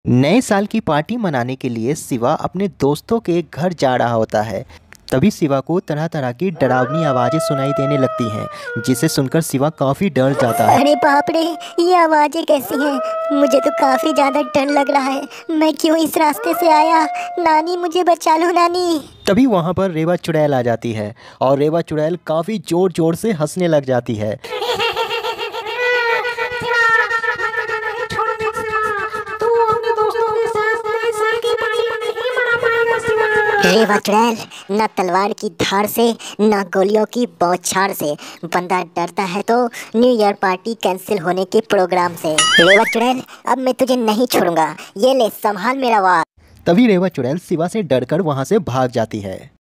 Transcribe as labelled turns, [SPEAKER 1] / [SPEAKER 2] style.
[SPEAKER 1] नए साल की पार्टी मनाने के लिए शिवा अपने दोस्तों के घर जा रहा होता है। तभी शिवा को तरह तरह की डरावनी आवाज़ें सुनाई देने लगती हैं, जिसे सुनकर शिवा काफ़ी डर जाता है।
[SPEAKER 2] अरे बाप रे, ये आवाजें कैसी हैं? मुझे तो काफी ज्यादा डर लग रहा है। मैं क्यों इस रास्ते से आया? नानी मुझे बचा लो नानी।
[SPEAKER 1] तभी वहाँ पर रेवा चुड़ैल आ जाती है और रेवा चुड़ैल काफ़ी ज़ोर ज़ोर से हंसने लग जाती है।
[SPEAKER 2] रेवा चुड़ैल, न तलवार की धार से न गोलियों की बौछार से बंदा डरता है तो न्यू ईयर पार्टी कैंसिल होने के प्रोग्राम से। रेवा चुड़ैल, अब मैं तुझे नहीं छोड़ूंगा। ये ले संभाल मेरा वार।
[SPEAKER 1] तभी रेवा चुड़ैल शिवा से डरकर वहाँ से भाग जाती है।